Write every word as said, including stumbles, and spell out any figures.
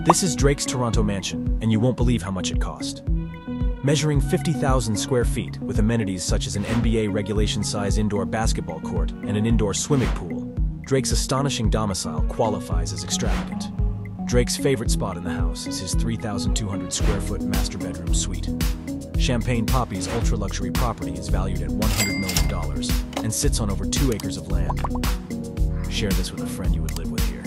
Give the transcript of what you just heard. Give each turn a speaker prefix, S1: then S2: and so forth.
S1: This is Drake's Toronto mansion, and you won't believe how much it cost. Measuring fifty thousand square feet, with amenities such as an N B A regulation-size indoor basketball court and an indoor swimming pool, Drake's astonishing domicile qualifies as extravagant. Drake's favorite spot in the house is his three thousand two hundred square foot master bedroom suite. Champagne Poppy's ultra-luxury property is valued at one hundred million dollars and sits on over two acres of land. Share this with a friend you would live with here.